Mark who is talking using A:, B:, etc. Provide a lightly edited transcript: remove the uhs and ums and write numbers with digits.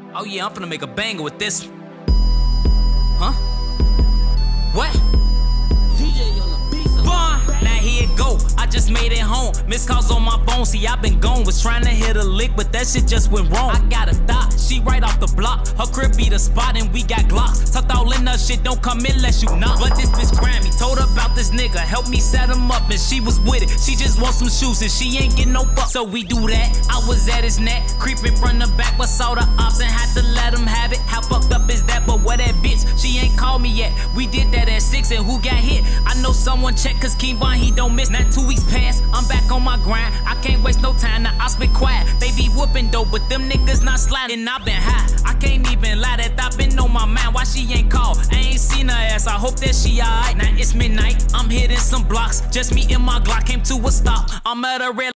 A: Oh yeah, I'm finna make a banger with this. Huh? What?
B: DJ on the beat.
A: Now here it go, I just made it home. Missed calls on my phone, see I been gone. Was trying to hit a lick, but that shit just went wrong. I got a thought, she right off the block. Her crib be the spot and we got Glocks. Tucked all in her shit, don't come in unless you knock. But this bitch Grammy, told her about this nigga. Help me set him up and she was with it. She just wants some shoes and she ain't getting no fuck. So we do that, I was at his neck. Creeping from the back, but saw the ops and had to let him have it. How fucked up is that, but where that bitch? She ain't called me yet. We did that at 6 and who got hit? I know someone checked cause Keembon, he don't miss. Not 2 weeks past, I'm back on my grind. I can't waste no time, now I spit quiet. They be whooping though, but them niggas not sliding. I been high, I can't even lie that I been on my mind. Why she ain't called? I ain't seen her ass, I hope that she alright. Now it's midnight, I'm hitting some blocks. Just me and my Glock came to a stop. I'm at a red